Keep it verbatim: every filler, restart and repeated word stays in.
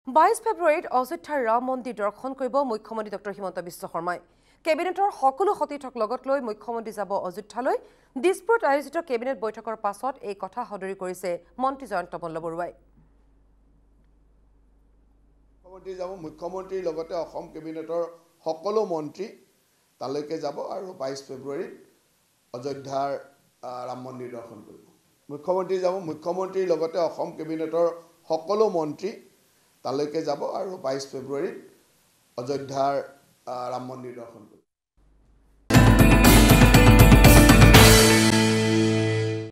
বাইছ ফেব্ৰুৱাৰীত অযোধ্যাৰ ৰাম মন্দিৰ দৰ্শন কৰিব মুখ্যমন্ত্ৰী ডক্টৰ হিমন্ত বিশ্ব শৰ্মাই। কেবিনেটৰ সকলো সতীৰ্থক লগত লৈ মুখ্যমন্ত্ৰী যাব অযোধ্যালৈ। দিছপুৰত আয়োজিত কেবিনেট বৈঠকৰ পাছত এই কথা সদৰি কৰিছে মন্ত্ৰী জয়ন্ত মল্লবৰুৱাই। মুখ্যমন্ত্ৰী যাব, মুখ্যমন্ত্ৰীৰ লগতে অসম কেবিনেটৰ সকলো মন্ত্ৰী তালৈকে যাব আৰু বাইছ ফেব্ৰুৱাৰীত অযোধ্যাৰ ৰাম মন্দিৰ দৰ্শন কৰিব। মুখ্যমন্ত্ৰী যাব, মুখ্যমন্ত্ৰীৰ লগতে অসম কেবিনেটৰ সকলো মন্ত্ৰী তালৈকে যাব আৰু বাইছ ফেব্ৰুৱাৰীত অযোধ্যাৰ ৰাম মন্দিৰ দৰ্শন কৰিব।